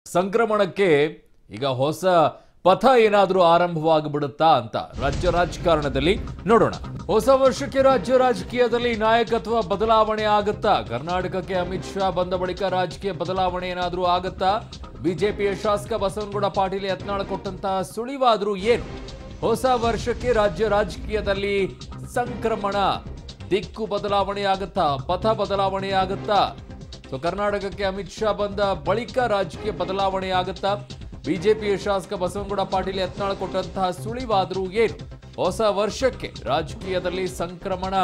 ಸಂಕ್ರಮಣಕ್ಕೆ ಈಗ ಹೊಸ ಪಥ ಏನಾದರೂ ಆರಂಭವಾಗಿಬಿಡುತ್ತಾ ಅಂತ ರಾಜ್ಯ ರಾಜಕಾರಣದಲ್ಲಿ ನೋಡೋಣ. ಹೊಸ ವರ್ಷಕ್ಕೆ ರಾಜ್ಯ ರಾಜಕೀಯದಲ್ಲಿ ನಾಯಕತ್ವ ಬದಲಾವಣೆ ಆಗುತ್ತಾ? ಕರ್ನಾಟಕಕ್ಕೆ ಅಮಿತ್ ಶಾ ಬಂದ ಬಳಿಕ ರಾಜಕೀಯ ಬದಲಾವಣೆ ಏನಾದರೂ ಆಗುತ್ತಾ? ಬಿಜೆಪಿಯ ಶಾಸಕ ಬಸವನಗೌಡ ಪಾಟೀಲ್ ಯತ್ನಾಳ್ ಕೊಟ್ಟಂತಹ ಸುಳಿವಾದ್ರೂ ಏನು? ಹೊಸ ವರ್ಷಕ್ಕೆ ರಾಜ್ಯ ರಾಜಕೀಯದಲ್ಲಿ ಸಂಕ್ರಮಣ, ದಿಕ್ಕು ಬದಲಾವಣೆ ಆಗುತ್ತಾ? ಪಥ ಬದಲಾವಣೆ ಆಗುತ್ತಾ? ಕರ್ನಾಟಕಕ್ಕೆ ಅಮಿತ್ ಶಾ ಬಂದ ಬಳಿಕ ರಾಜಕೀಯ ಬದಲಾವಣೆ ಆಗುತ್ತಾ? ಬಿಜೆಪಿಯ ಶಾಸಕ ಬಸವನಗೌಡ ಪಾಟೀಲ್ ಯತ್ನಾಳ್ ಕೊಟ್ಟಂತಹ ಸುಳಿವಾದ್ರೂ ಏನು? ಹೊಸ ವರ್ಷಕ್ಕೆ ರಾಜಕೀಯದಲ್ಲಿ ಸಂಕ್ರಮಣ.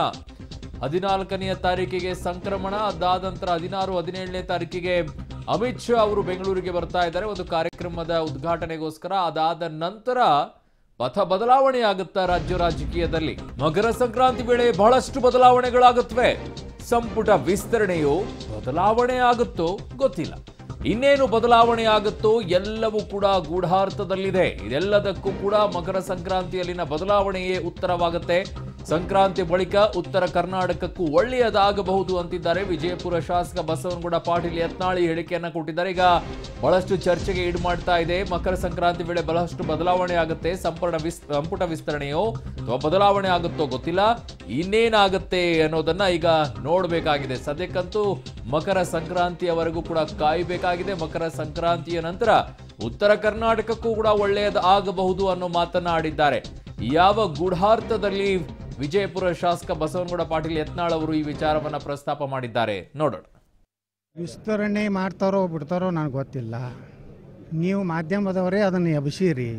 14ನೇ ತಾರೀಕಿಗೆ ಸಂಕ್ರಮಣ, ಅದಾದ ನಂತರ 16, 17ನೇ ತಾರೀಕಿಗೆ ಅಮಿತ್ ಶಾ ಅವರು ಬೆಂಗಳೂರಿಗೆ ಬರ್ತಾ ಇದ್ದಾರೆ ಒಂದು ಕಾರ್ಯಕ್ರಮದ ಉದ್ಘಾಟನೆಗೋಸ್ಕರ. ಅದಾದ ನಂತರ ಪಥ ಬದಲಾವಣೆ ಆಗುತ್ತಾ ರಾಜ್ಯ ರಾಜಕೀಯದಲ್ಲಿ? ಮಕರ ಸಂಕ್ರಾಂತಿ ವೇಳೆ ಬಹಳಷ್ಟು ಬದಲಾವಣೆಗಳಾಗುತ್ತವೆ. ಸಂಪುಟ ವಿಸ್ತರಣೆಯು ಬದಲಾವಣೆ ಆಗುತ್ತೋ ಗೊತ್ತಿಲ್ಲ. ಇನ್ನೇನು ಬದಲಾವಣೆ ಆಗುತ್ತೋ ಎಲ್ಲವೂ ಕೂಡ ಗೂಢಾರ್ಥದಲ್ಲಿದೆ. ಇದೆಲ್ಲದಕ್ಕೂ ಕೂಡ ಮಕರ ಸಂಕ್ರಾಂತಿಯಲ್ಲಿನ ಬದಲಾವಣೆಯೇ ಉತ್ತರವಾಗುತ್ತೆ. ಸಂಕ್ರಾಂತಿ ಬಳಿಕ ಉತ್ತರ ಕರ್ನಾಟಕಕ್ಕೂ ಒಳ್ಳೆಯದಾಗಬಹುದು ಅಂತಿದ್ದಾರೆ ವಿಜಯಪುರ ಶಾಸಕ ಬಸವನಗೌಡ ಪಾಟೀಲ್ ಯತ್ನಾಳ್ ಹೇಳಿಕೆಯನ್ನ ಕೊಟ್ಟಿದ್ದಾರೆ. ಈಗ ಬಹಳಷ್ಟು ಚರ್ಚೆಗೆ ಈಡು ಮಾಡ್ತಾ ಇದೆ. ಮಕರ ಸಂಕ್ರಾಂತಿ ವೇಳೆ ಬಹಳಷ್ಟು ಬದಲಾವಣೆ ಆಗುತ್ತೆ. ಸಂಪುಟ ವಿಸ್ತರಣೆಯೋ ಅಥವಾ ಬದಲಾವಣೆ ಆಗುತ್ತೋ ಗೊತ್ತಿಲ್ಲ. ಇನ್ನೇನಾಗುತ್ತೆ ಅನ್ನೋದನ್ನ ಈಗ ನೋಡಬೇಕಾಗಿದೆ. ಸದ್ಯಕ್ಕಂತೂ ಮಕರ ಸಂಕ್ರಾಂತಿಯವರೆಗೂ ಕೂಡ ಕಾಯಬೇಕಾಗಿದೆ. ಮಕರ ಸಂಕ್ರಾಂತಿಯ ನಂತರ ಉತ್ತರ ಕರ್ನಾಟಕಕ್ಕೂ ಕೂಡ ಒಳ್ಳೆಯದಾಗಬಹುದು ಅನ್ನೋ ಮಾತನ್ನ ಆಡಿದ್ದಾರೆ. ಯಾವ ಗೂಢಾರ್ಥದಲ್ಲಿ ವಿಜಯಪುರ ಶಾಸಕ ಬಸವನಗೌಡ ಪಾಟೀಲ್ ಯತ್ನಾಳ್ ಅವರು ಈ ವಿಚಾರವನ್ನ ಪ್ರಸ್ತಾಪ ಮಾಡಿದ್ದಾರೆ ನೋಡೋಣ. ವಿಸ್ತರಣೆ ಮಾಡ್ತಾರೋ ಬಿಡ್ತಾರೋ ನನಗೆ ಗೊತ್ತಿಲ್ಲ. ನೀವು ಮಾಧ್ಯಮದವರೇ ಅದನ್ನು ಎಬ್ಸಿರಿ.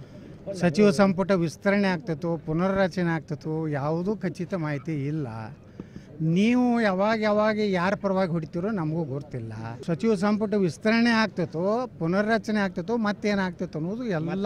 ಸಚಿವ ಸಂಪುಟ ವಿಸ್ತರಣೆ ಆಗ್ತೈತೋ ಪುನರ್ರಚನೆ ಆಗ್ತೈತೋ ಯಾವುದೂ ಖಚಿತ ಮಾಹಿತಿ ಇಲ್ಲ. ನೀವು ಯಾವಾಗ ಯಾರ ಪರವಾಗಿ ಹೊಡಿತೀರೋ ನಮಗೂ ಗೊತ್ತಿಲ್ಲ. ಸಚಿವ ಸಂಪುಟ ವಿಸ್ತರಣೆ ಆಗ್ತೈತೋ ಪುನರ್ರಚನೆ ಆಗ್ತೈತೋ ಮತ್ತೇನಾಗ್ತೈತೋ ಅನ್ನೋದು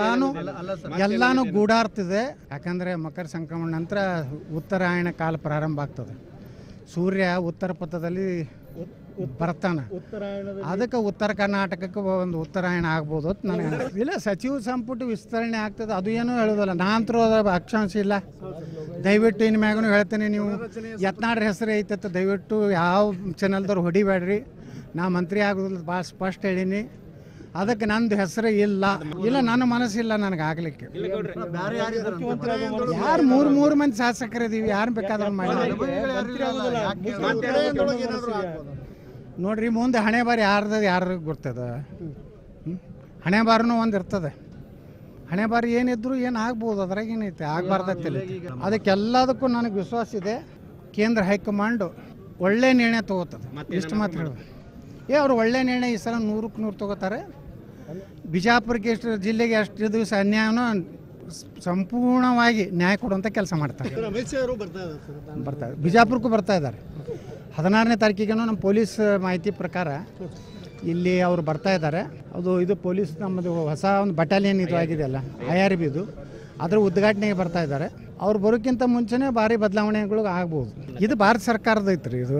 ಎಲ್ಲಾನು ಗೂಢಾರ್ತಿದೆ. ಯಾಕಂದರೆ ಮಕರ ಸಂಕ್ರಮಣ ನಂತರ ಉತ್ತರಾಯಣ ಕಾಲ ಪ್ರಾರಂಭ ಆಗ್ತದೆ. ಸೂರ್ಯ ಉತ್ತರ ಪಥದಲ್ಲಿ ಬರ್ತಾನೆ. ಅದಕ್ಕೆ ಉತ್ತರ ಕರ್ನಾಟಕಕ್ಕೆ ಒಂದು ಉತ್ತರಾಯಣ ಆಗ್ಬೋದು ಅಂತ ನನಗೆ ಇಲ್ಲ. ಸಚಿವ ಸಂಪುಟ ವಿಸ್ತರಣೆ ಆಗ್ತದೆ ಅದು ಏನೂ ಹೇಳೋದಲ್ಲ. ನಾನಂತರೂ ಅದರ ಅಕ್ಷಾಂಶ ಇಲ್ಲ. ದಯವಿಟ್ಟು ಇನ್ನು ಮ್ಯಾಗೂ ಹೇಳ್ತೇನೆ, ನೀವು ಯತ್ನಾಳ್ ಹೆಸರು ಐತತ್ತು ದಯವಿಟ್ಟು ಯಾವ ಚಾನಲ್ದವ್ರು ಹೊಡಿಬೇಡ್ರಿ. ನಾ ಮಂತ್ರಿ ಆಗೋದಿಲ್ಲ ಭಾಳ ಸ್ಪಷ್ಟ ಹೇಳೀನಿ. ಅದಕ್ಕೆ ನಂದು ಹೆಸರು ಇಲ್ಲ. ನನ್ನ ಮನಸ್ಸಿಲ್ಲ ನನಗೆ ಆಗ್ಲಿಕ್ಕೆ. ಯಾರು ಮೂರು ಮಂದಿ ಶಾಸಕರಿದ್ದೀವಿ, ಯಾರು ಬೇಕಾದ್ರೂ ಮಾಡಿ ನೋಡ್ರಿ. ಮುಂದೆ ಹಣೆ ಬಾರಿ ಯಾರಿಗೆ ಗೊತ್ತದ? ಹಣೆ ಬಾರನೂ ಒಂದು ಇರ್ತದೆ. ಹಣೆ ಬಾರಿ ಏನಿದ್ರು ಏನು ಆಗ್ಬೋದು, ಅದ್ರಾಗ ಏನೈತೆ ಆಗಬಾರ್ದತ್ತಿಲ್ಲ. ಅದಕ್ಕೆಲ್ಲದಕ್ಕೂ ನನಗೆ ವಿಶ್ವಾಸ ಇದೆ. ಕೇಂದ್ರ ಹೈಕಮಾಂಡು ಒಳ್ಳೆ ನಿರ್ಣಯ ತಗೋತದೆ. ಇಷ್ಟು ಮಾತ್ರ ಹೇಳೋದು. ಅವ್ರು ಒಳ್ಳೆ ನಿರ್ಣಯ ಈ ಸಲ 100ಕ್ಕೆ 100 ತಗೋತಾರೆ. ಬಿಜಾಪುರಕ್ಕೆ ಎಷ್ಟು ಜಿಲ್ಲೆಗೆ ಅಷ್ಟು ದಿವಸ ಅನ್ಯಾಯನೂ ಸಂಪೂರ್ಣವಾಗಿ ನ್ಯಾಯ ಕೊಡುವಂಥ ಕೆಲಸ ಮಾಡ್ತಾರೆ. ಬರ್ತಾರೆ, ಬಿಜಾಪುರಕ್ಕೂ ಬರ್ತಾ ಇದ್ದಾರೆ. 16ನೇ ತಾರೀಕಿಗೇನೋ ನಮ್ಮ ಪೊಲೀಸ್ ಮಾಹಿತಿ ಪ್ರಕಾರ ಇಲ್ಲಿ ಅವರು ಬರ್ತಾ ಇದ್ದಾರೆ. ಇದು ಪೊಲೀಸ್ ನಮ್ಮದು ಹೊಸ ಒಂದು ಬಟಾಲಿಯನ್ ಇದು ಆಗಿದೆಯಲ್ಲ IRB, ಅದರ ಉದ್ಘಾಟನೆಗೆ ಬರ್ತಾ ಇದ್ದಾರೆ. ಅವ್ರು ಬರೋಕ್ಕಿಂತ ಮುಂಚೆನೇ ಭಾರಿ ಬದಲಾವಣೆಗಳು ಆಗ್ಬೋದು. ಇದು ಭಾರತ ಸರ್ಕಾರದ ಐತ್ರಿ, ಇದು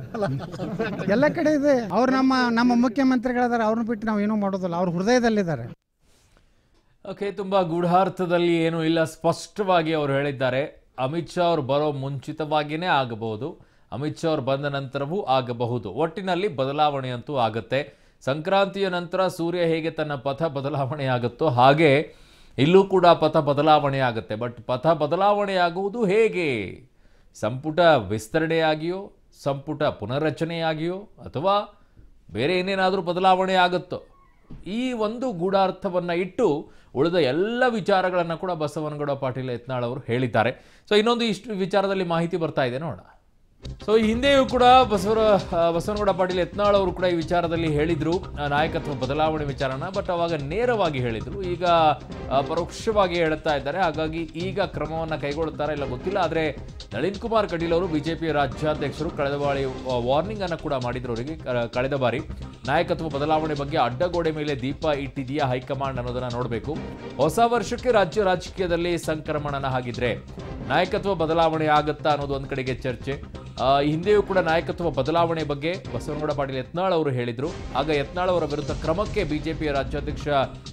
ಎಲ್ಲ ಕಡೆ ಇದೆ. ಅವ್ರು ನಮ್ಮ ಮುಖ್ಯಮಂತ್ರಿಗಳಿದ್ದಾರೆ, ಅವ್ರನ್ನ ಬಿಟ್ಟು ನಾವು ಏನೂ ಮಾಡೋದಿಲ್ಲ. ಅವ್ರ ಹೃದಯದಲ್ಲಿದ್ದಾರೆ. ಓಕೆ, ತುಂಬಾ ಗೂಢಾರ್ಥದಲ್ಲಿ ಏನೂ ಇಲ್ಲ, ಸ್ಪಷ್ಟವಾಗಿ ಅವರು ಹೇಳಿದ್ದಾರೆ. ಅಮಿತ್ ಶಾ ಅವರು ಬರೋ ಮುಂಚಿತವಾಗಿಯೇ ಆಗಬಹುದು, ಅಮಿತ್ ಶಾ ಅವರು ಬಂದ ನಂತರವೂ ಆಗಬಹುದು. ಒಟ್ಟಿನಲ್ಲಿ ಬದಲಾವಣೆ ಅಂತೂ ಆಗುತ್ತೆ. ಸಂಕ್ರಾಂತಿಯ ನಂತರ ಸೂರ್ಯ ಹೇಗೆ ತನ್ನ ಪಥ ಬದಲಾವಣೆ ಆಗುತ್ತೋ ಹಾಗೆ ಇಲ್ಲೂ ಕೂಡ ಪಥ ಬದಲಾವಣೆ ಆಗುತ್ತೆ. ಬಟ್ ಪಥ ಬದಲಾವಣೆ ಆಗುವುದು ಹೇಗೆ? ಸಂಪುಟ ವಿಸ್ತರಣೆಯಾಗಿಯೋ, ಸಂಪುಟ ಪುನರ್ರಚನೆಯಾಗಿಯೋ, ಅಥವಾ ಬೇರೆ ಏನೇನಾದರೂ ಬದಲಾವಣೆ ಆಗುತ್ತೋ? ಈ ಒಂದು ಗೂಢಾರ್ಥವನ್ನು ಇಟ್ಟು ಉಳಿದ ಎಲ್ಲ ವಿಚಾರಗಳನ್ನು ಕೂಡ ಬಸವನಗೌಡ ಪಾಟೀಲ್ ಯತ್ನಾಳ್ ಅವರು ಹೇಳಿದ್ದಾರೆ. ಸೊ ಇನ್ನೊಂದು ಇಷ್ಟು ವಿಚಾರದಲ್ಲಿ ಮಾಹಿತಿ ಬರ್ತಾ ಇದೆ ನೋಡೋಣ. ಸೊ ಈ ಹಿಂದೆಯೂ ಕೂಡ ಬಸವನಗೌಡ ಪಾಟೀಲ್ ಯತ್ನಾಳ್ ಅವರು ಕೂಡ ಈ ವಿಚಾರದಲ್ಲಿ ಹೇಳಿದ್ರು ನಾಯಕತ್ವ ಬದಲಾವಣೆ ವಿಚಾರನ. ಬಟ್ ಅವಾಗ ನೇರವಾಗಿ ಹೇಳಿದ್ರು, ಈಗ ಪರೋಕ್ಷವಾಗಿ ಹೇಳ್ತಾ ಇದ್ದಾರೆ. ಹಾಗಾಗಿ ಈಗ ಕ್ರಮವನ್ನು ಕೈಗೊಳ್ಳುತ್ತಾರೆ ಇಲ್ಲ ಗೊತ್ತಿಲ್ಲ. ಆದರೆ ನಳಿನ್ ಕುಮಾರ್ ಕಟೀಲ್ ಅವರು ಬಿಜೆಪಿಯ ರಾಜ್ಯಾಧ್ಯಕ್ಷರು ಕಳೆದ ಬಾರಿ ವಾರ್ನಿಂಗ್ ಅನ್ನು ಕೂಡ ಮಾಡಿದ್ರು ಅವರಿಗೆ. ಕಳೆದ ಬಾರಿ ನಾಯಕತ್ವ ಬದಲಾವಣೆ ಬಗ್ಗೆ ಅಡ್ಡಗೋಡೆ ಮೇಲೆ ದೀಪ ಇಟ್ಟಿದೆಯಾ ಹೈಕಮಾಂಡ್ ಅನ್ನೋದನ್ನ ನೋಡಬೇಕು. ಹೊಸ ವರ್ಷಕ್ಕೆ ರಾಜ್ಯ ರಾಜಕೀಯದಲ್ಲಿ ಸಂಕ್ರಮಣನ ಹಾಗಿದ್ರೆ ನಾಯಕತ್ವ ಬದಲಾವಣೆ ಆಗುತ್ತಾ ಅನ್ನೋದು ಒಂದು ಕಡೆಗೆ ಚರ್ಚೆ. ಹಿಂದೆಯೂ ಕೂಡ ನಾಯಕತ್ವ ಬದಲಾವಣೆ ಬಗ್ಗೆ ಬಸವನಗೌಡ ಪಾಟೀಲ್ ಯತ್ನಾಳ್ ಅವರು ಹೇಳಿದ್ರು. ಆಗ ಯತ್ನಾಳ್ ಅವರ ವಿರುದ್ಧ ಕ್ರಮಕ್ಕೆ ಬಿಜೆಪಿಯ ರಾಜ್ಯಾಧ್ಯಕ್ಷ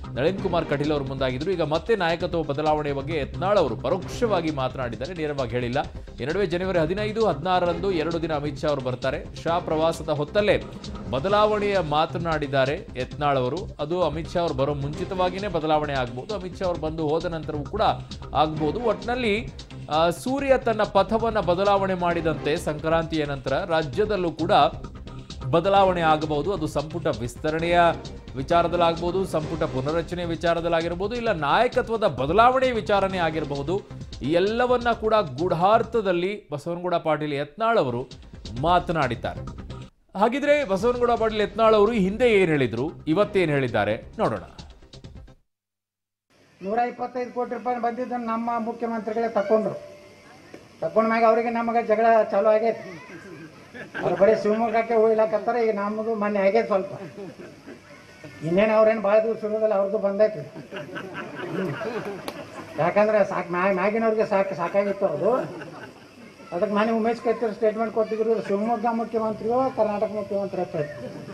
ನಳಿನ್ ಕುಮಾರ್ ಕಟೀಲ್ ಅವರು ಮುಂದಾಗಿದ್ರು. ಈಗ ಮತ್ತೆ ನಾಯಕತ್ವ ಬದಲಾವಣೆ ಬಗ್ಗೆ ಯತ್ನಾಳ್ ಅವರು ಪರೋಕ್ಷವಾಗಿ ಮಾತನಾಡಿದ್ದಾರೆ, ನೇರವಾಗಿ ಹೇಳಿಲ್ಲ. ಈ ನಡುವೆ ಜನವರಿ 15, 16ರಂದು 2 ದಿನ ಅಮಿತ್ ಶಾ ಅವರು ಬರ್ತಾರೆ. ಶಾ ಪ್ರವಾಸದ ಹೊತ್ತಲ್ಲೇ ಬದಲಾವಣೆಯ ಮಾತನಾಡಿದ್ದಾರೆ ಯತ್ನಾಳ್ ಅವರು. ಅದು ಅಮಿತ್ ಶಾ ಅವರು ಬರೋ ಮುಂಚಿತವಾಗಿಯೇ ಬದಲಾವಣೆ ಆಗ್ಬೋದು, ಅಮಿತ್ ಶಾ ಅವರು ಬಂದು ಹೋದ ನಂತರವೂ ಕೂಡ ಆಗ್ಬೋದು. ಒಟ್ಟಿನಲ್ಲಿ ಸೂರ್ಯ ತನ್ನ ಪಥವನ್ನು ಬದಲಾವಣೆ ಮಾಡಿದಂತೆ ಸಂಕ್ರಾಂತಿಯ ನಂತರ ರಾಜ್ಯದಲ್ಲೂ ಕೂಡ ಬದಲಾವಣೆ ಆಗಬಹುದು. ಅದು ಸಂಪುಟ ವಿಸ್ತರಣೆಯ ವಿಚಾರದಲ್ಲಾಗಬಹುದು, ಸಂಪುಟ ಪುನರಚನೆ ವಿಚಾರದಲ್ಲಾಗಿರಬಹುದು, ಇಲ್ಲ ನಾಯಕತ್ವದ ಬದಲಾವಣೆ ವಿಚಾರನೆ ಆಗಿರಬಹುದು. ಈ ಎಲ್ಲವನ್ನ ಕೂಡ ಗೂಢಾರ್ಥದಲ್ಲಿ ಬಸವನಗೌಡ ಪಾಟೀಲ್ ಯತ್ನಾಳ್ ಅವರು ಮಾತನಾಡಿದ್ದಾರೆ. ಹಾಗಿದ್ರೆ ಬಸವನಗೌಡ ಪಾಟೀಲ್ ಯತ್ನಾಳ್ ಅವರು ಹಿಂದೆ ಏನ್ ಹೇಳಿದ್ರು, ಇವತ್ತೇನು ಹೇಳಿದ್ದಾರೆ ನೋಡೋಣ. 125 ಕೋಟಿ ರೂಪಾಯಿ ಬಂದಿದ್ದನ್ನು ನಮ್ಮ ಮುಖ್ಯಮಂತ್ರಿಗಳೇ ತಕೊಂಡ ಮ್ಯಾಗ ಅವರಿಗೆ ನಮಗೆ ಜಗಳ ಚಾಲು ಆಗೈತಿ. ಅವ್ರು ಬರೀ ಶಿವಮೊಗ್ಗಕ್ಕೆ ಹೋಗ್ಲಾಕತ್ತಾರೆ. ಈಗ ನಮ್ಮದು ಮೊನ್ನೆ ಆಗೈತೆ ಸ್ವಲ್ಪ. ಇನ್ನೇನು ಅವ್ರೇನು ಭಾಳ ದಿವಸ ಇರೋದಿಲ್ಲ, ಅವ್ರದ್ದು ಬಂದೈತಿ. ಯಾಕಂದ್ರೆ ಮ್ಯಾಗಿನವ್ರಿಗೆ ಸಾಕಾಗಿತ್ತು ಅವ್ರದ್ದು. ಅದಕ್ಕೆ ಮನೆ ಉಮೇಶ್ ಕತ್ತೀರ್ ಸ್ಟೇಟ್ಮೆಂಟ್ ಕೊಟ್ಟಿದ್ರು, ಶಿವಮೊಗ್ಗ ಮುಖ್ಯಮಂತ್ರಿಯೋ ಕರ್ನಾಟಕ ಮುಖ್ಯಮಂತ್ರಿ ಅಂತ.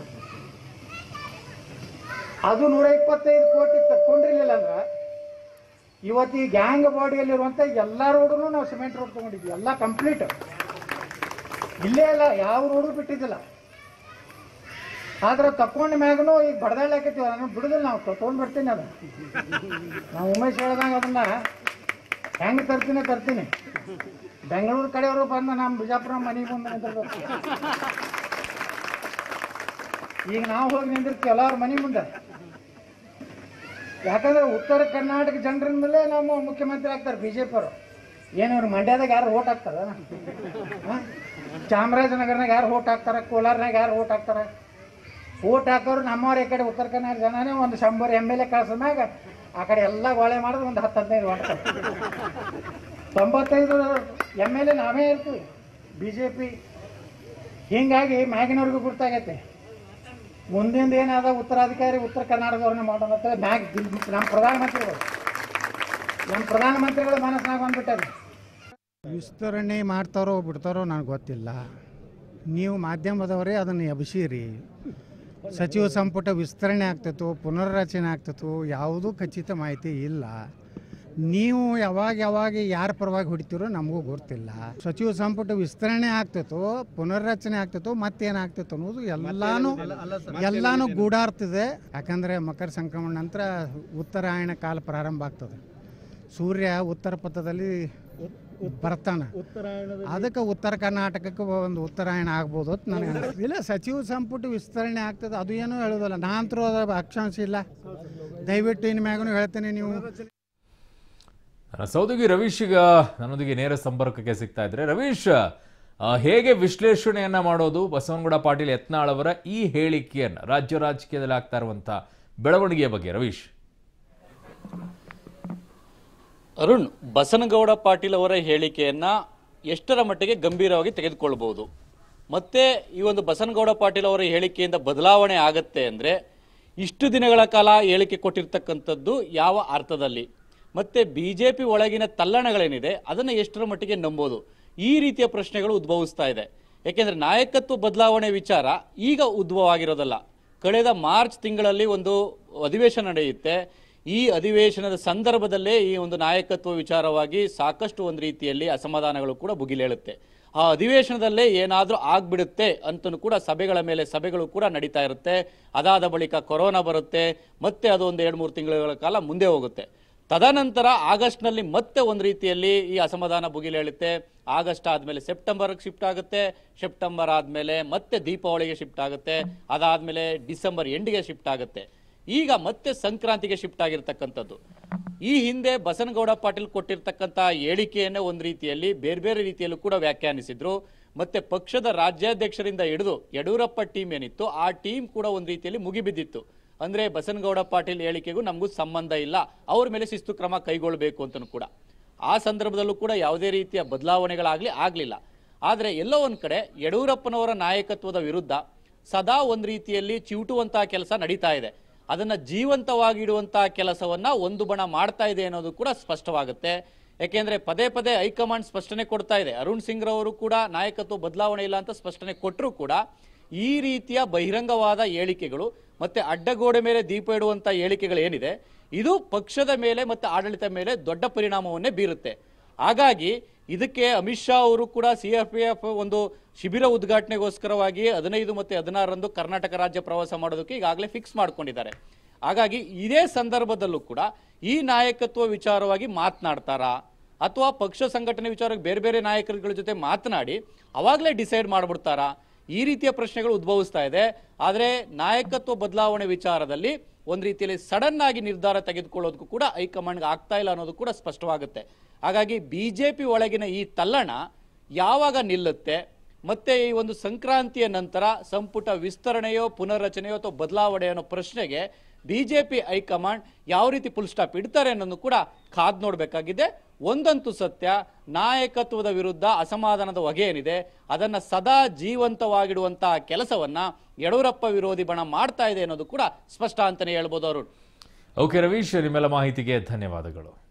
ಅದು 125 ಕೋಟಿ ತಕ್ಕೊಂಡಿರ್ಲಿಲ್ಲ ಅಂದ್ರೆ ಇವತ್ತು ಈ ಗ್ಯಾಂಗ್ ಬಾಡಿಯಲ್ಲಿರುವಂಥ ಎಲ್ಲ ರೋಡನ್ನು ನಾವು ಸಿಮೆಂಟ್ ರೋಡ್ ತೊಗೊಂಡಿದ್ವಿ, ಎಲ್ಲ ಕಂಪ್ಲೀಟ್. ಇಲ್ಲೇ ಅಲ್ಲ, ಯಾವ ರೋಡು ಬಿಟ್ಟಿದ್ದಿಲ್ಲ. ಆದ್ರೆ ತಕ್ಕೊಂಡ ಮ್ಯಾಗನು ಈಗ ಬಡದಾಡ್ಲಾಕತ್ತೀವಿ, ನಾನು ಬಿಡುದಿಲ್ಲ. ನಾವು ತೊಗೊಂಡು ಬರ್ತೀನಿ. ಅದು ನಾವು ಉಮೇಶ್ ಹೇಳ್ದಂಗೆ ಅದನ್ನ ಹೆಂಗೆ ತರ್ತೀನಿ. ಬೆಂಗಳೂರು ಕಡೆಯವರು ಬಂದು ನಮ್ಮ ಬಿಜಾಪುರ ಮನೆಗೆ ಬಂದು ನಿಂತಿರ್ಬೇಕು. ಈಗ ನಾವು ಹೋಗಿ ನಿಂದಿರ್ತೀವಿ ಎಲ್ಲರ ಮನೆ ಮುಂದೆ. ಯಾಕಂದ್ರೆ ಉತ್ತರ ಕರ್ನಾಟಕ ಜನರಿಂದಲೇ ನಮ್ಮ ಮುಖ್ಯಮಂತ್ರಿ ಆಗ್ತಾರೆ ಬಿಜೆಪಿ ಅವರು. ಏನು ಇವ್ರು ಮಂಡ್ಯದಾಗ ಯಾರು ಓಟ್ ಹಾಕ್ತಾರ? ಚಾಮರಾಜನಗರನಾಗ ಯಾರು ಓಟ್ ಹಾಕ್ತಾರೆ? ಕೋಲಾರನಾಗ ಯಾರು ಓಟ್ ಹಾಕ್ತಾರೆ? ಓಟ್ ಹಾಕೋರು ನಮ್ಮವ್ರು. ಈ ಕಡೆ ಉತ್ತರ ಕರ್ನಾಟಕ ಜನನೇ ಒಂದು 100 MLA ಕಳ್ಸಮ್ಯಾಗ ಆ ಕಡೆ ಎಲ್ಲ ಗೋಳೆ ಮಾಡೋದು ಒಂದು 10-15 ಮಾಡ್ತಾರೆ. 95 MLA ನಾವೇ ಇರ್ತೀವಿ ಬಿಜೆಪಿ. ಹೀಗಾಗಿ ಮ್ಯಾಗಿನವ್ರಿಗೂ ಗುರ್ತಾಗೈತೆ. ಮುಂದಿಂದ ಏನಾದ ಉತ್ತರಾಧಿಕಾರಿ ಉತ್ತರ ಕರ್ನಾಟಕದವ್ರನ್ನ ಮಾಡೋಣ ಅಂತ ಮ್ಯಾಗ್ ನಮ್ಮ ಪ್ರಧಾನಮಂತ್ರಿಗಳು ಮನಸ್ಸಿನಾಗ ಬಂದ್ಬಿಟ್ಟಾರೆ. ವಿಸ್ತರಣೆ ಮಾಡ್ತಾರೋ ಬಿಡ್ತಾರೋ ನನಗೆ ಗೊತ್ತಿಲ್ಲ. ನೀವು ಮಾಧ್ಯಮದವರೇ ಅದನ್ನು ಎಬ್ಸಿರಿ. ಸಚಿವ ಸಂಪುಟ ವಿಸ್ತರಣೆ ಆಗ್ತೈತೋ ಪುನರ್ರಚನೆ ಆಗ್ತೈತೋ ಯಾವುದೂ ಖಚಿತ ಮಾಹಿತಿ ಇಲ್ಲ. ನೀವು ಯಾವಾಗ ಯಾರ ಪರವಾಗಿ ಹೊಡಿತೀರೋ ನಮಗೂ ಗೊತ್ತಿಲ್ಲ. ಸಚಿವ ಸಂಪುಟ ವಿಸ್ತರಣೆ ಆಗ್ತೈತೋ ಪುನರ್ರಚನೆ ಆಗ್ತೈತೋ ಮತ್ತೇನಾಗ್ತೈತೋ ಅನ್ನೋದು ಎಲ್ಲಾನು ಗೂಢಾರ್ತಿದೆ. ಯಾಕಂದರೆ ಮಕರ ಸಂಕ್ರಮಣ ನಂತರ ಉತ್ತರಾಯಣ ಕಾಲ ಪ್ರಾರಂಭ ಆಗ್ತದೆ. ಸೂರ್ಯ ಉತ್ತರ ಪಥದಲ್ಲಿ ಬರ್ತಾನೆ. ಅದಕ್ಕೆ ಉತ್ತರ ಕರ್ನಾಟಕಕ್ಕೆ ಒಂದು ಉತ್ತರಾಯಣ ಆಗ್ಬೋದು ಅಂತ ನನಗೆ ಅನಿಸ್ತದೆ. ಇಲ್ಲ, ಸಚಿವ ಸಂಪುಟ ವಿಸ್ತರಣೆ ಆಗ್ತದೆ ಅದು ಏನೂ ಹೇಳೋದಲ್ಲ. ನಾನಂತರೂ ಅದರ ಅಕ್ಷಾಂಶ ಇಲ್ಲ. ದಯವಿಟ್ಟು ಇನ್ನು ಮ್ಯಾಗೂ ಹೇಳ್ತೇನೆ. ನೀವು ಸೌದಿಗೆ ರವೀಶ್ ಈಗ ನನ್ನೊಂದಿಗೆ ನೇರ ಸಂಪರ್ಕಕ್ಕೆ ಸಿಗ್ತಾ ಇದ್ರೆ. ರವೀಶ್, ಹೇಗೆ ವಿಶ್ಲೇಷಣೆಯನ್ನ ಮಾಡೋದು ಬಸವನಗೌಡ ಪಾಟೀಲ್ ಯತ್ನಾಳ್ ಅವರ ಈ ಹೇಳಿಕೆಯನ್ನ ರಾಜ್ಯ ರಾಜಕೀಯದಲ್ಲಿ ಆಗ್ತಾ ಇರುವಂತಹ ಬೆಳವಣಿಗೆಯ ಬಗ್ಗೆ? ರವೀಶ್, ಅರುಣ್, ಬಸನಗೌಡ ಪಾಟೀಲ್ ಅವರ ಹೇಳಿಕೆಯನ್ನ ಎಷ್ಟರ ಮಟ್ಟಿಗೆ ಗಂಭೀರವಾಗಿ ತೆಗೆದುಕೊಳ್ಬಹುದು, ಮತ್ತೆ ಈ ಒಂದು ಬಸನಗೌಡ ಪಾಟೀಲ್ ಅವರ ಹೇಳಿಕೆಯಿಂದ ಬದಲಾವಣೆ ಆಗತ್ತೆ ಅಂದ್ರೆ ಇಷ್ಟು ದಿನಗಳ ಕಾಲ ಹೇಳಿಕೆ ಕೊಟ್ಟಿರ್ತಕ್ಕಂಥದ್ದು ಯಾವ ಅರ್ಥದಲ್ಲಿ, ಮತ್ತೆ ಬಿಜೆಪಿ ಒಳಗಿನ ತಲ್ಲಣಗಳೇನಿದೆ ಅದನ್ನು ಎಷ್ಟರ ಮಟ್ಟಿಗೆ ನಂಬೋದು, ಈ ರೀತಿಯ ಪ್ರಶ್ನೆಗಳು ಉದ್ಭವಿಸ್ತಾ ಇದೆ. ಯಾಕೆಂದ್ರೆ ನಾಯಕತ್ವ ಬದಲಾವಣೆ ವಿಚಾರ ಈಗ ಉದ್ಭವ ಆಗಿರೋದಲ್ಲ. ಕಳೆದ ಮಾರ್ಚ್ ತಿಂಗಳಲ್ಲಿ ಒಂದು ಅಧಿವೇಶನ ನಡೆಯುತ್ತೆ. ಈ ಅಧಿವೇಶನದ ಸಂದರ್ಭದಲ್ಲೇ ಈ ಒಂದು ನಾಯಕತ್ವ ವಿಚಾರವಾಗಿ ಸಾಕಷ್ಟು ಒಂದು ರೀತಿಯಲ್ಲಿ ಅಸಮಾಧಾನಗಳು ಕೂಡ ಭುಗಿಲೇಳುತ್ತೆ. ಆ ಅಧಿವೇಶನದಲ್ಲೇ ಏನಾದರೂ ಆಗ್ಬಿಡುತ್ತೆ ಅಂತಲೂ ಕೂಡ ಸಭೆಗಳ ಮೇಲೆ ಸಭೆಗಳು ಕೂಡ ನಡೀತಾ ಇರುತ್ತೆ. ಅದಾದ ಬಳಿಕ ಕೊರೋನಾ ಬರುತ್ತೆ, ಮತ್ತೆ ಅದು ಒಂದು 2-3 ತಿಂಗಳ ಕಾಲ ಮುಂದೆ ಹೋಗುತ್ತೆ. ತದನಂತರ ಆಗಸ್ಟ್ನಲ್ಲಿ ಮತ್ತೆ ಒಂದು ರೀತಿಯಲ್ಲಿ ಈ ಅಸಮಾಧಾನ ಭುಗಿಲೇಳುತ್ತೆ. ಆಗಸ್ಟ್ ಆದಮೇಲೆ ಸೆಪ್ಟೆಂಬರ್ಗೆ ಶಿಫ್ಟ್ ಆಗುತ್ತೆ, ಸೆಪ್ಟೆಂಬರ್ ಆದಮೇಲೆ ಮತ್ತೆ ದೀಪಾವಳಿಗೆ ಶಿಫ್ಟ್ ಆಗುತ್ತೆ, ಅದಾದಮೇಲೆ ಡಿಸೆಂಬರ್ ಎಂಡಿಗೆ ಶಿಫ್ಟ್ ಆಗುತ್ತೆ. ಈಗ ಮತ್ತೆ ಸಂಕ್ರಾಂತಿಗೆ ಶಿಫ್ಟ್ ಆಗಿರ್ತಕ್ಕಂಥದ್ದು. ಈ ಹಿಂದೆ ಬಸನಗೌಡ ಪಾಟೀಲ್ ಕೊಟ್ಟಿರ್ತಕ್ಕಂಥ ಹೇಳಿಕೆಯನ್ನೇ ಒಂದು ರೀತಿಯಲ್ಲಿ ಬೇರೆ ಬೇರೆ ರೀತಿಯಲ್ಲೂ ಕೂಡ ವ್ಯಾಖ್ಯಾನಿಸಿದ್ರು. ಮತ್ತೆ ಪಕ್ಷದ ರಾಜ್ಯಾಧ್ಯಕ್ಷರಿಂದ ಹಿಡಿದು ಯಡಿಯೂರಪ್ಪ ಟೀಮ್ ಏನಿತ್ತು ಆ ಟೀಮ್ ಕೂಡ ಒಂದು ರೀತಿಯಲ್ಲಿ ಮುಗಿಬಿದ್ದಿತ್ತು. ಅಂದ್ರೆ ಬಸನಗೌಡ ಪಾಟೀಲ್ ಹೇಳಿಕೆಗೂ ನಮಗೂ ಸಂಬಂಧ ಇಲ್ಲ, ಅವ್ರ ಮೇಲೆ ಶಿಸ್ತು ಕ್ರಮ ಕೈಗೊಳ್ಳಬೇಕು ಅಂತಲೂ ಕೂಡ. ಆ ಸಂದರ್ಭದಲ್ಲೂ ಕೂಡ ಯಾವುದೇ ರೀತಿಯ ಆಗಲಿಲ್ಲ. ಆದರೆ ಎಲ್ಲೋ ಒಂದು ಕಡೆ ಯಡಿಯೂರಪ್ಪನವರ ನಾಯಕತ್ವದ ವಿರುದ್ಧ ಸದಾ ಒಂದು ರೀತಿಯಲ್ಲಿ ಚಿವುಟುವಂತಹ ಕೆಲಸ ನಡೀತಾ ಇದೆ. ಅದನ್ನ ಜೀವಂತವಾಗಿ ಇಡುವಂತಹ ಕೆಲಸವನ್ನ ಒಂದು ಬಣ ಮಾಡ್ತಾ ಇದೆ ಅನ್ನೋದು ಕೂಡ ಸ್ಪಷ್ಟವಾಗುತ್ತೆ. ಯಾಕೆಂದ್ರೆ ಪದೇ ಪದೇ ಹೈಕಮಾಂಡ್ ಸ್ಪಷ್ಟನೆ ಕೊಡ್ತಾ ಇದೆ. ಅರುಣ್ ಸಿಂಗ್ ರವರು ಕೂಡ ನಾಯಕತ್ವ ಬದಲಾವಣೆ ಇಲ್ಲ ಅಂತ ಸ್ಪಷ್ಟನೆ ಕೊಟ್ಟರು ಕೂಡ ಈ ರೀತಿಯ ಬಹಿರಂಗವಾದ ಹೇಳಿಕೆಗಳು ಮತ್ತೆ ಅಡ್ಡಗೋಡೆ ಮೇಲೆ ದೀಪ ಇಡುವಂತ ಹೇಳಿಕೆಗಳು ಏನಿದೆ ಇದು ಪಕ್ಷದ ಮೇಲೆ ಮತ್ತೆ ಆಡಳಿತ ಮೇಲೆ ದೊಡ್ಡ ಪರಿಣಾಮವನ್ನೇ ಬೀರುತ್ತೆ. ಹಾಗಾಗಿ ಇದಕ್ಕೆ ಅಮಿತ್ ಶಾ ಅವರು ಕೂಡ CRPF ಒಂದು ಶಿಬಿರ ಉದ್ಘಾಟನೆಗೋಸ್ಕರವಾಗಿ 15 ಮತ್ತು 16ರಂದು ಕರ್ನಾಟಕ ರಾಜ್ಯ ಪ್ರವಾಸ ಮಾಡೋದಕ್ಕೆ ಈಗಾಗಲೇ ಫಿಕ್ಸ್ ಮಾಡ್ಕೊಂಡಿದ್ದಾರೆ. ಹಾಗಾಗಿ ಇದೇ ಸಂದರ್ಭದಲ್ಲೂ ಕೂಡ ಈ ನಾಯಕತ್ವ ವಿಚಾರವಾಗಿ ಮಾತನಾಡ್ತಾರಾ ಅಥವಾ ಪಕ್ಷ ಸಂಘಟನೆ ವಿಚಾರವಾಗಿ ಬೇರೆ ಬೇರೆ ನಾಯಕರುಗಳ ಜೊತೆ ಮಾತನಾಡಿ ಅವಾಗಲೇ ಡಿಸೈಡ್ ಮಾಡಿಬಿಡ್ತಾರಾ, ಈ ರೀತಿಯ ಪ್ರಶ್ನೆಗಳು ಉದ್ಭವಿಸ್ತಾ ಇದೆ. ಆದರೆ ನಾಯಕತ್ವ ಬದಲಾವಣೆ ವಿಚಾರದಲ್ಲಿ ಒಂದು ರೀತಿಯಲ್ಲಿ ಸಡನ್ ಆಗಿ ನಿರ್ಧಾರ ತೆಗೆದುಕೊಳ್ಳೋದಕ್ಕೂ ಕೂಡ ಹೈಕಮಾಂಡ್ಗೆ ಆಗ್ತಾ ಇಲ್ಲ ಅನ್ನೋದು ಕೂಡ ಸ್ಪಷ್ಟವಾಗುತ್ತೆ. ಹಾಗಾಗಿ ಬಿಜೆಪಿ ಒಳಗಿನ ಈ ತಲ್ಲಣ ಯಾವಾಗ ನಿಲ್ಲುತ್ತೆ, ಮತ್ತೆ ಈ ಒಂದು ಸಂಕ್ರಾಂತಿಯ ನಂತರ ಸಂಪುಟ ವಿಸ್ತರಣೆಯೋ ಪುನರ್ರಚನೆಯೋ ಅಥವಾ ಬದಲಾವಣೆ ಅನ್ನೋ ಪ್ರಶ್ನೆಗೆ ಬಿಜೆಪಿ ಹೈಕಮಾಂಡ್ ಯಾವ ರೀತಿ ಫುಲ್ ಸ್ಟಾಪ್ ಇಡ್ತಾರೆ ಅನ್ನೋದು ಕೂಡ ಕಾದ್ ನೋಡಬೇಕಾಗಿದೆ. ಒಂದಂತೂ ಸತ್ಯ, ನಾಯಕತ್ವದ ವಿರುದ್ಧ ಅಸಮಾಧಾನದ ಹೊಗೆ ಏನಿದೆ ಅದನ್ನ ಸದಾ ಜೀವಂತವಾಗಿಡುವಂತಹ ಕೆಲಸವನ್ನ ಯಡಿಯೂರಪ್ಪ ವಿರೋಧಿ ಬಣ ಮಾಡ್ತಾ ಇದೆ ಅನ್ನೋದು ಕೂಡ ಸ್ಪಷ್ಟ ಅಂತಾನೆ ಹೇಳ್ಬೋದು. ಅವರು ಓಕೆ ರವೀಶ್, ನಿಮ್ಮೆಲ್ಲ ಮಾಹಿತಿಗೆ ಧನ್ಯವಾದಗಳು.